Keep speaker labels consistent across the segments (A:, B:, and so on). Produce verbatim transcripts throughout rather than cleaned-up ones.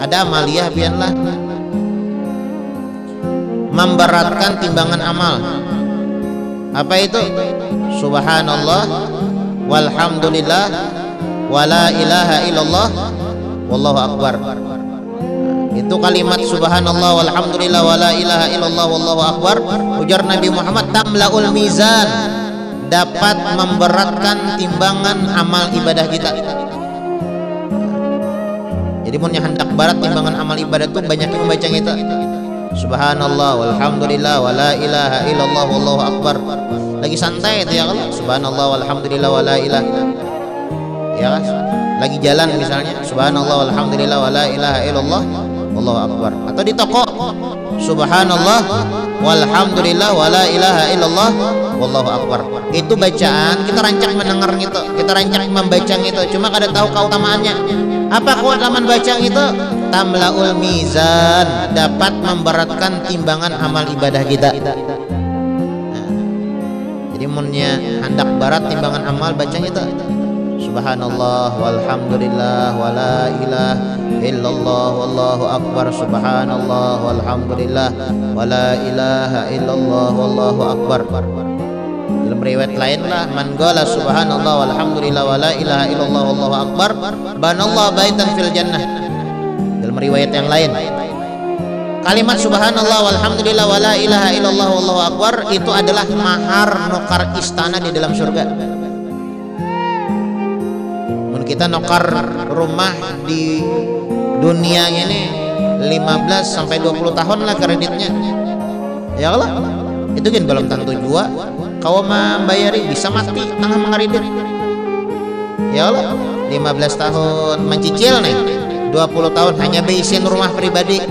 A: ada amaliyah bianlah memberatkan timbangan amal. Apa itu? Subhanallah walhamdulillah wala ilaha illallah wallahu akbar. Itu kalimat subhanallah walhamdulillah wala ilaha illallah wallahu akbar, ujar Nabi Muhammad, tamlaul mizan, dapat memberatkan timbangan amal ibadah kita. Jadi mun hendak berat timbangan amal ibadah itu banyak yang membaca kita. Subhanallah walhamdulillah wala ilaha illallah wallahu akbar. Lagi santai itu ya kalau subhanallah walhamdulillah wala ilaha, ya kan? Lagi jalan misalnya subhanallah walhamdulillah wala ilaha illallah wallahu akbar. Atau di toko subhanallah walhamdulillah wala ilaha illallah wallahu akbar. Itu bacaan kita rancak mendengar gitu, kita rancak membaca gitu. Cuma kada tahu keutamaannya. Apa keutamaan baca itu? Tamlaul mizan, dapat memberatkan timbangan amal ibadah kita. Nah, jadi munnya hendak berat timbangan amal bacanya itu subhanallah walhamdulillah wala ilaha illallah wallahu akbar. Subhanallah walhamdulillah wala ilaha illallah wallahu akbar. Dalam riwayat lain lah, man qala subhanallah walhamdulillah wala ilaha illallah wallahu akbar banallahu baitan fil jannah. Dalam riwayat yang lain, kalimat subhanallah walhamdulillah wala ilaha illallah wallahu akbar itu adalah mahar nukar istana di dalam surga. Mun kita nukar rumah di dunia ini lima belas sampai dua puluh tahun lah kreditnya. Ya Allah, itu kan belum tentu jua kau membayari, bisa mati tengah mengeridit. Ya Allah, lima belas tahun mencicil nih, dua puluh tahun hanya beisin rumah pribadi.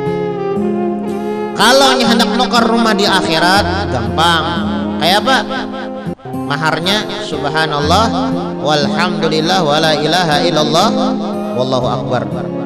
A: Kalau hendak nukar rumah di akhirat gampang. Kayak apa? Maharnya subhanallah walhamdulillah wala ilaha illallah wallahu akbar.